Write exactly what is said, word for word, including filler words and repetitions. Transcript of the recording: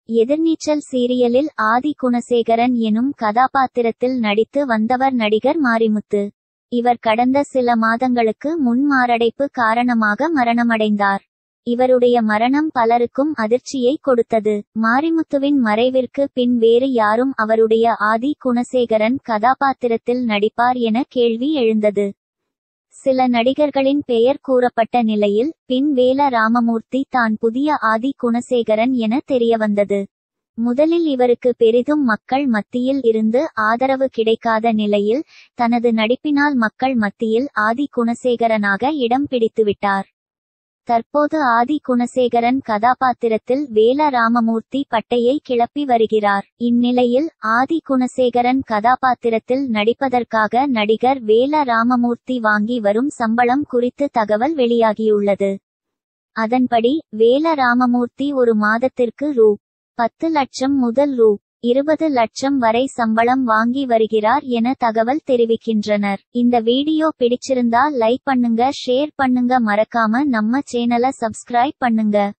எதிர்நீச்சல் சீரியலில் ஆதி குணசேகரன் எனும் கதாபாத்திரத்தில் நடித்து வந்தவர் நடிகர் மாரிமுத்து. இவர் கடந்த சில மாதங்களுக்கு முன் மாரடைப்பு காரணமாக மரணமடைந்தார். இவருடைய மரணம் பலருக்கும் அதிர்ச்சியை கொடுத்தது. மாரிமுத்துவின் மறைவிற்கு பின் வேறு யாரும் அவருடைய ஆதி குணசேகரன் கதாபாத்திரத்தில் நடிப்பார் என கேள்வி எழுந்தது. சில நடிகர்களின் பெயர் கூறப்பட்ட நிலையில் பின் வேல ராமமூர்த்தி தான் புதிய ஆதி குணசேகரன் என தெரியவந்தது. முதலில் இவருக்கு பெரிதும் மக்கள் மத்தியில் இருந்து ஆதரவு கிடைக்காத நிலையில் தனது நடிப்பினால் மக்கள் மத்தியில் ஆதி குணசேகரனாக இடம் பிடித்துவிட்டார். தற்போது ஆதி குணசேகரன் கதாபாத்திரத்தில் வேல ராமமூர்த்தி பட்டையை கிளப்பி வருகிறார். இந்நிலையில் ஆதி குணசேகரன் கதாபாத்திரத்தில் நடிப்பதற்காக நடிகர் வேல ராமமூர்த்தி வாங்கி வரும் சம்பளம் குறித்து தகவல் வெளியாகியுள்ளது. அதன்படி வேல ராமமூர்த்தி ஒரு மாதத்திற்கு ரூ. பத்து லட்சம் முதல் ரூ. இருபது லட்சம் வரை சம்பளம் வாங்கி வருகிறார் என தகவல் தெரிவிக்கின்றனர். இந்த வீடியோ பிடிச்சிருந்தா லைக் பண்ணுங்க, ஷேர் பண்ணுங்க, மறக்காம நம்ம சேனலை சப்ஸ்கிரைப் பண்ணுங்க.